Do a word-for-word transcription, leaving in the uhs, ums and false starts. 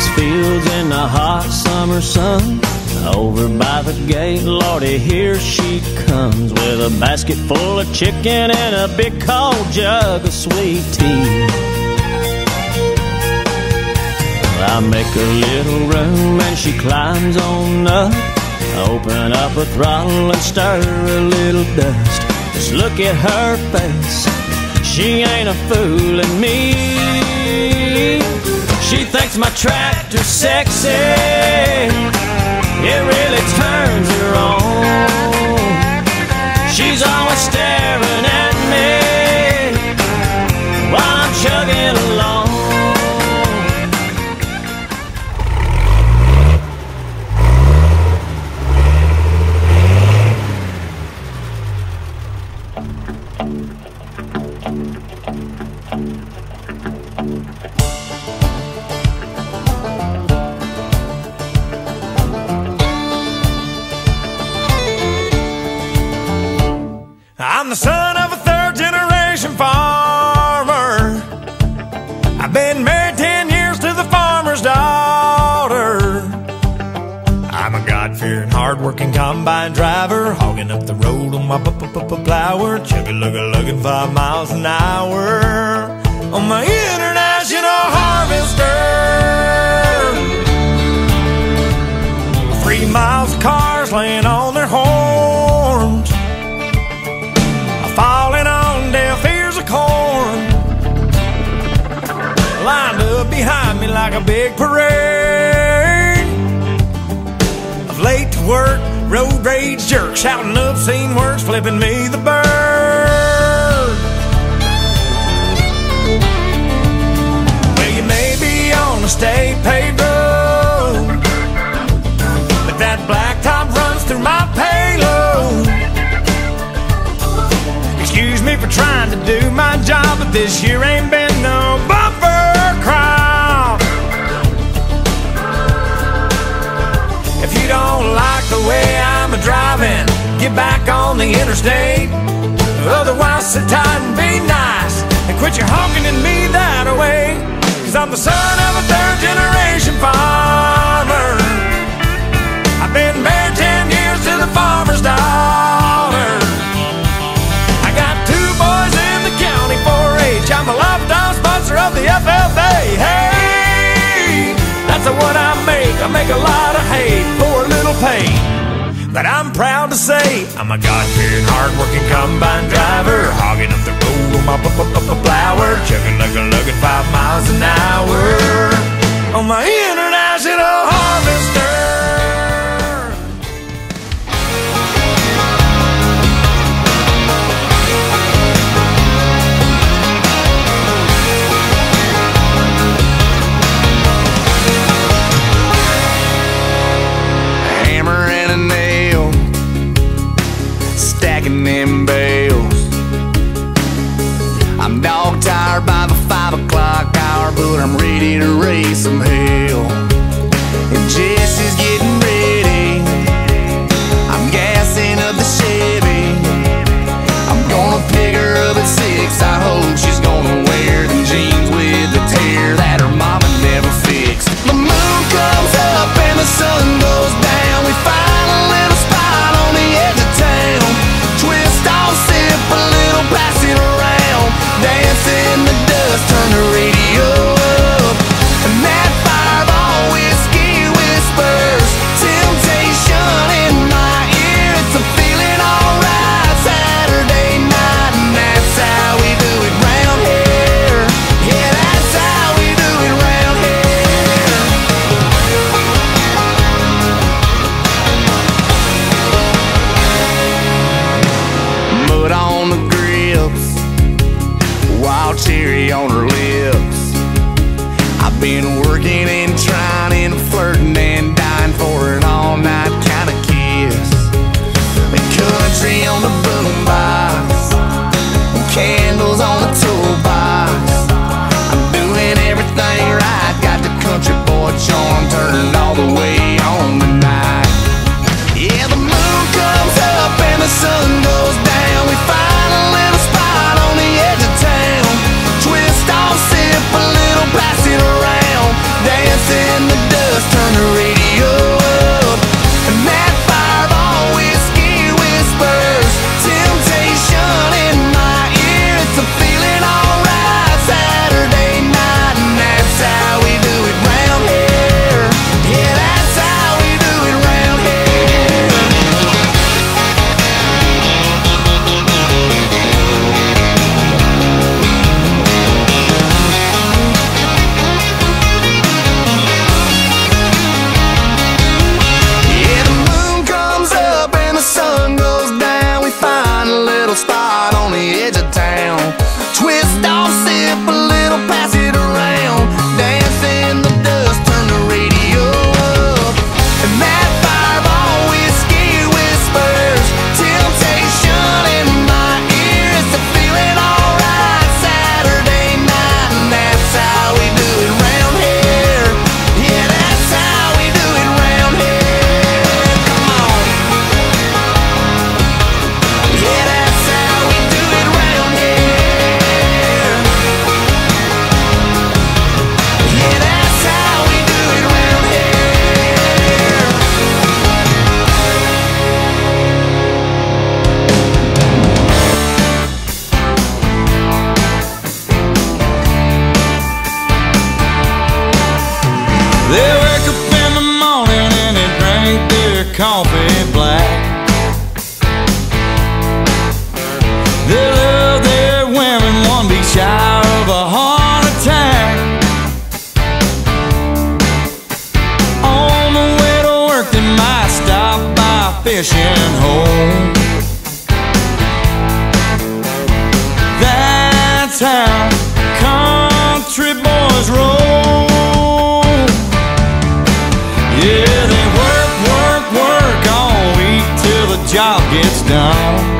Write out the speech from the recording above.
these fields in the hot summer sun. Over by the gate, Lordy, here she comes with a basket full of chicken and a big cold jug of sweet tea. I make a little room and she climbs on up. Open up a throttle and stir a little dust. Just look at her face, she ain't a fooling me. She thinks my tractor's sexy, it really turns her on. She's always staring at me while I'm chugging along. I'm the son of a third generation farmer. I've been married ten years to the farmer's daughter. I'm a God-fearing, hard-working combine driver, hogging up the road on my plower, chugga-lugga-lugging five miles an hour on my international harvester. Three miles of cars laying on their horns, falling on deaf ears of corn, lined up behind me like a big parade of late to work, road rage jerks, shouting obscene words, flipping me the bird. Well, you may be on a state paved road, but that blacktop runs through my payload. Excuse me for trying to do my job, but this year ain't been no bumper crop. If you don't like the way I'm a-driving, get back on the interstate. Otherwise, sit tight and be nice and quit your honking at me that way. Cause I'm the son of a third generation farmer. I've been married ten years to the farmer's daughter. I'm a lifetime sponsor of the F F A. Hey, that's what I make. I make a lot of hay for a little pay. But I'm proud to say I'm a God-fearing, hard-working combine driver, hogging up the road on my plower, chugging-lugga-lugging five miles an hour on my international harvester. Stacking them bales. I'm dog tired by the five o'clock hour, but I'm ready to raise some hell. And Jesse's getting ready. I'm gassing up the Chevy. I'm gonna pick her up at six. I hope she's gonna wear them jeans with the tear that her mama never fixed. The moon comes up and the sun goes down. We find a little spot on the edge of town. Twist off, sip a little, pass it around. Dance in the dust, turn the radio up. And that fireball whiskey whispers temptation in my ear. It's a feeling alright Saturday night, and that's how we do it round here. Yeah, that's how we do it round here. Mud on the grips, wild cherry on her lips. I've been working and trying and flirting and dying for an all-night kind of kiss. The country on the boombox, candles on the toolbox. I'm doing everything right, got the country boy charm turned all the way on tonight. Yeah, the moon comes up and the sun goes down. We find a little spot on the edge of town. Twist off, sip a little, pass it around. Dance in the They wake up in the morning and they drink their coffee black. They love their women, one be shy of a heart attack. On the way to work they might stop by a fishing hole. That's how country boys roll. Yeah, they work, work, work all week till the job gets done.